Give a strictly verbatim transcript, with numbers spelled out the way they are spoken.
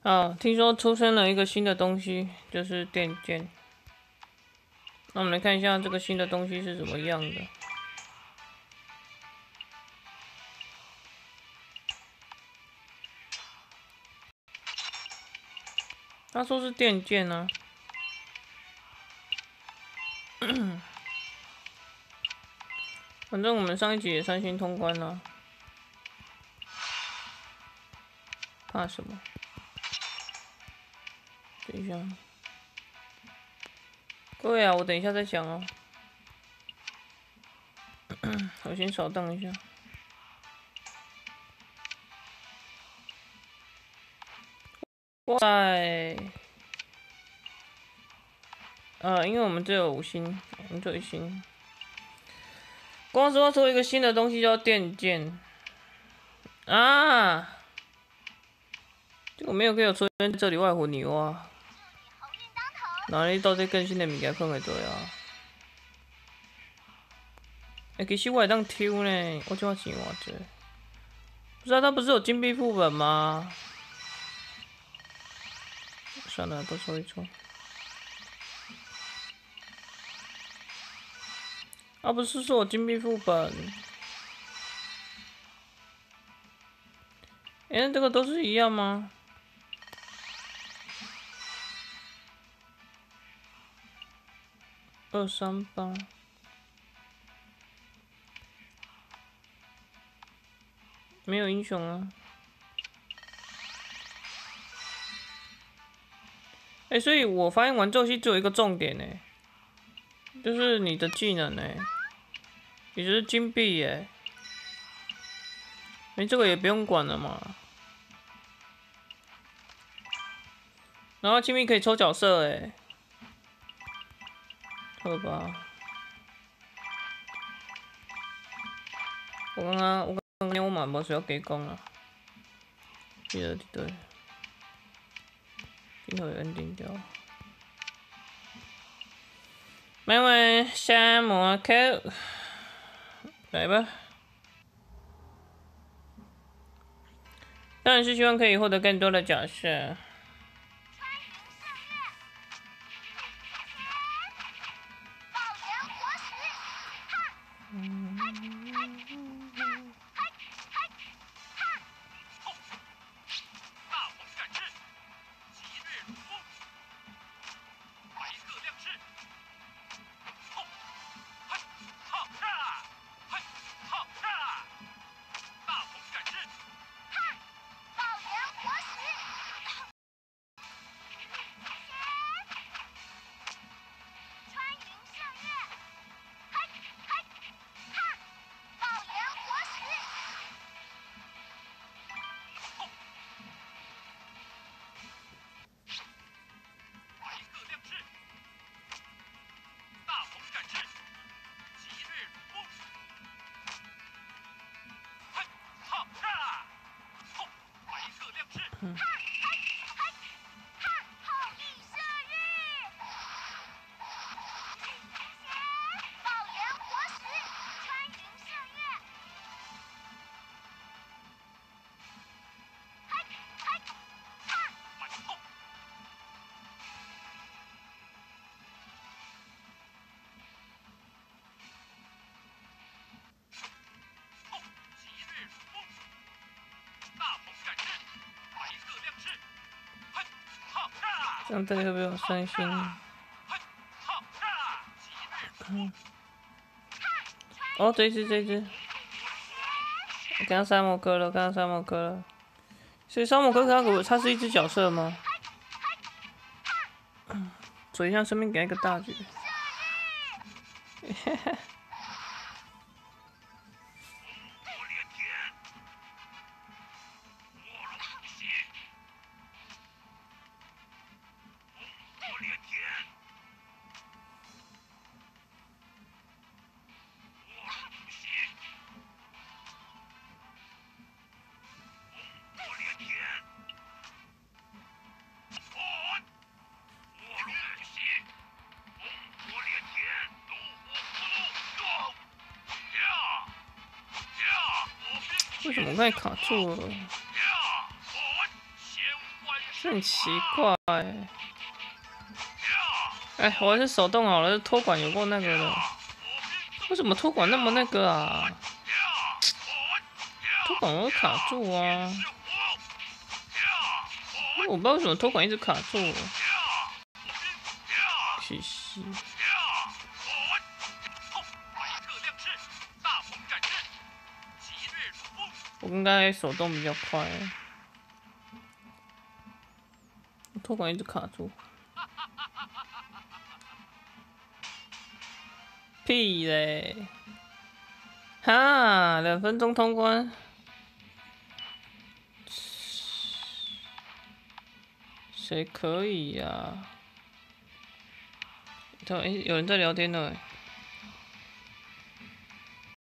啊，听说出生了一个新的东西，就是电剑。那我们来看一下这个新的东西是怎么样的。他说是电剑啊。反正我们上一集也三星通关了，怕什么？等一下，各位啊，我等一下再讲哦。我先稍等一下。哇塞！呃，因为我们这有五星，我们这有一星。光说出一个新的东西叫电剑啊！结果没有给我出现这里外虎牛啊！哪里到底更新的物件放会对啊？哎、欸，其实我会当抽呢，我这钱偌济？不是啊，他不是有金币副本吗？算了，都抽一抽。啊，不是说我金币副本？哎、欸，这个都是一样吗？二三八。没有英雄啊！哎、欸，所以我发现玩这游戏只有一个重点呢，就是你的技能呢，也就是金币耶。哎、欸，这个也不用管了嘛。然后金币可以抽角色哎，好吧。我刚刚我刚刚我嘛无需要加讲啊，记得对，最后 ending 掉。慢慢下魔口，来吧。当然是希望可以获得更多的角色。嗯这样这里会不会有伤心？嗯。哦，这一只这一只，我刚杀魔哥了，刚杀魔哥了。所以杀魔哥他给我，他是一只角色吗？嗯，嘴上顺便给一个大举。嘿嘿。为什么我刚才卡住了？ 很奇怪、欸。哎，我还是手动好了，托管有够那个的。为什么托管那么那个啊？托管会卡住啊！我不知道为什么托管一直卡住。嘻嘻。我应该手动比较快。托管一直卡住。屁嘞！哈，两分钟通关。谁可以呀、啊？哎、欸，有人在聊天呢、欸。